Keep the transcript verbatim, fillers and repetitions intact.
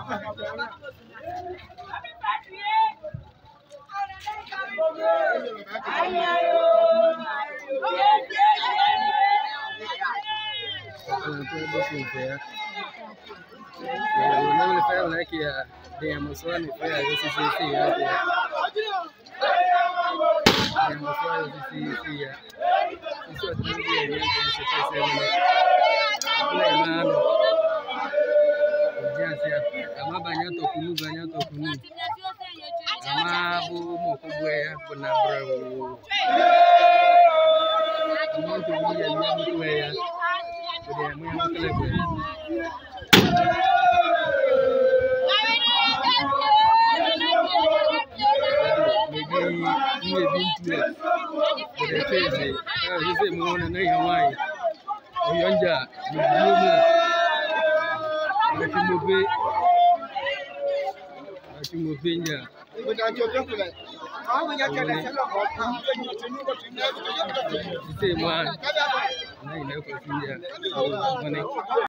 Like yeah, they are most one if I see see yeah. They are most one see see yeah. This was the idea again to say seven. Play man. Yes, yeah. I'm a banyato kunu banyato kunu. I'm a bu mokubwe kuna bravo. I want to be a young player. But they are my clever. Maybe he has been to it. But they say, he said, more than a wine. Oh, Yanja, you do more. Let him obey. Let him obey. But I told you that. How will you get a man? I never see you.